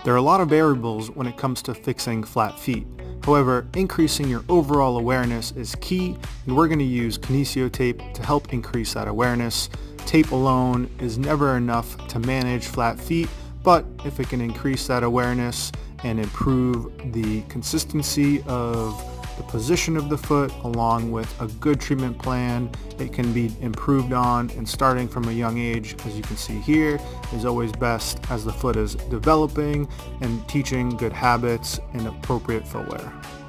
There are a lot of variables when it comes to fixing flat feet. However, increasing your overall awareness is key, and we're going to use kinesiotape to help increase that awareness. Tape alone is never enough to manage flat feet, but if it can increase that awareness and improve the consistency of the position of the foot along with a good treatment plan, it can be improved on, and starting from a young age, as you can see here, is always best as the foot is developing and teaching good habits and appropriate footwear.